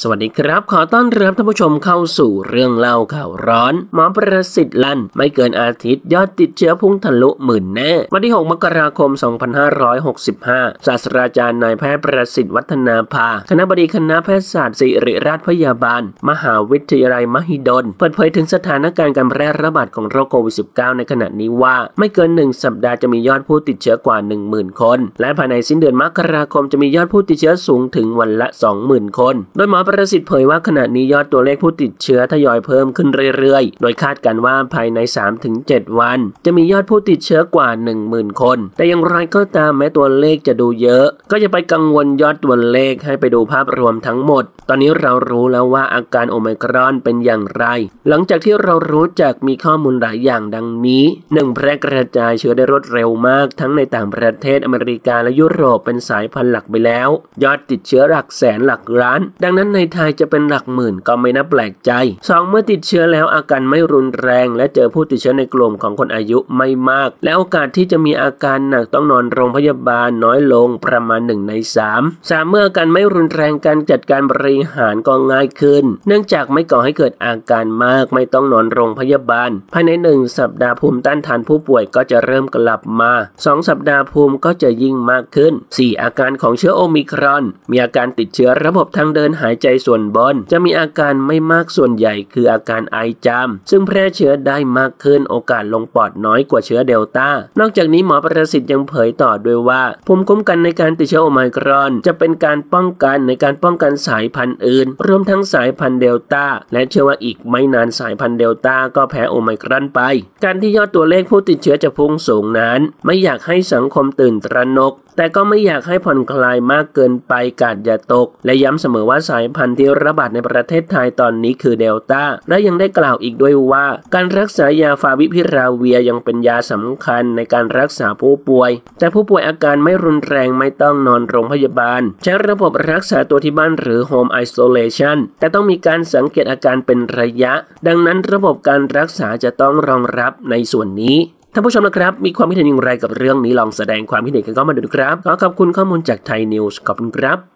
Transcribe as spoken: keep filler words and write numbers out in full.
สวัสดีครับขอต้อนรับท่านผู้ชมเข้าสู่เรื่องเล่าข่าวร้อนหมอประสิทธิ์ลั่นไม่เกินอาทิตย์ยอดติดเชื้อพุ่งทะลุหมื่นแน่วันที่หกมกราคมสองพันห้าร้อยหกสิบห้าศาสตราจารย์นายแพทย์ประสิทธิ์วัฒนาภาคณบดีคณะแพทยศาสตร์ศิริราชพยาบาลมหาวิทยาลัยมหิดลเปิดเผยถึงสถานการณ์การแพร่ระบาดของโรคโควิด สิบเก้า ในขณะนี้ว่าไม่เกินหนึ่งสัปดาห์จะมียอดผู้ติดเชื้อกว่า หนึ่งหมื่น คนและภายในสิ้นเดือนมกราคมจะมียอดผู้ติดเชื้อสูงถึงวันละ สองหมื่น คนโดยหมอประสิทธิ์เผยว่าขณะนี้ยอดตัวเลขผู้ติดเชื้อทยอยเพิ่มขึ้นเรื่อยๆโดยคาดกันว่าภายใน สามถึงเจ็ด วันจะมียอดผู้ติดเชื้อกว่า หนึ่งหมื่น คนแต่อย่างไรก็ตามแม้ตัวเลขจะดูเยอะก็อย่าไปกังวลยอดตัวเลขให้ไปดูภาพรวมทั้งหมดตอนนี้เรารู้แล้วว่าอาการโอไมครอนเป็นอย่างไรหลังจากที่เรารู้จักมีข้อมูลหลายอย่างดังนี้ หนึ่ง แพร่กระจายเชื้อได้รวดเร็วมากทั้งในต่างประเทศอเมริกาและยุโรปเป็นสายพันธุ์หลักไปแล้วยอดติดเชื้อหลักแสนหลักล้านดังนั้นในไทยจะเป็นหลักหมื่นก็ไม่น่าแปลกใจ สอง เมื่อติดเชื้อแล้วอาการไม่รุนแรงและเจอผู้ติดเชื้อในกลุ่มของคนอายุไม่มากและโอกาสที่จะมีอาการหนักต้องนอนโรงพยาบาลน้อยลงประมาณหนึ่งในสาม สาม เมื่ออาการไม่รุนแรงการจัดการบริหารก็ง่ายขึ้นเนื่องจากไม่ก่อให้เกิดอาการมากไม่ต้องนอนโรงพยาบาลภายในหนึ่งสัปดาห์ภูมิต้านทานผู้ป่วยก็จะเริ่มกลับมาสองสัปดาห์ภูมิก็จะยิ่งมากขึ้น สี่ อาการของเชื้อโอมิครอนมีอาการติดเชื้อระบบทางเดินหายใจส่วนบนจะมีอาการไม่มากส่วนใหญ่คืออาการไอจามซึ่งแพร่เชื้อได้มากขึ้นโอกาสลงปอดน้อยกว่าเชื้อเดลต้านอกจากนี้หมอประสิทธิ์ยังเผยต่อด้วยว่าภูมิคุ้มกันในการติดเชื้อโอไมครอนจะเป็นการป้องกันในการป้องกันสายพันธุ์อื่นรวมทั้งสายพันธุ์เดลต้าและเชื่อว่าอีกไม่นานสายพันธุ์เดลต้าก็แพ้โอไมครอนไปการที่ยอดตัวเลขผู้ติดเชื้อจะพุ่งสูงนั้นไม่อยากให้สังคมตื่นตระหนกแต่ก็ไม่อยากให้ผ่อนคลายมากเกินไปกาดอย่าตกและย้ำเสมอว่าสายพันธุ์ที่ระบาดในประเทศไทยตอนนี้คือเดลต้าและยังได้กล่าวอีกด้วยว่าการรักษายาฟาวิพิราเวียยังเป็นยาสำคัญในการรักษาผู้ป่วยแต่ผู้ป่วยอาการไม่รุนแรงไม่ต้องนอนโรงพยาบาลใช้ระบบรักษาตัวที่บ้านหรือ Home Isolation แต่ต้องมีการสังเกตอาการเป็นระยะดังนั้นระบบการรักษาจะต้องรองรับในส่วนนี้ท่านผู้ชมนะครับมีความคิดเห็นอย่างไรกับเรื่องนี้ลองแสดงความคิดเห็นกันเข้ามาดูครับขอขอบคุณข้อมูลจากไทยนิวส์ขอบคุณครับ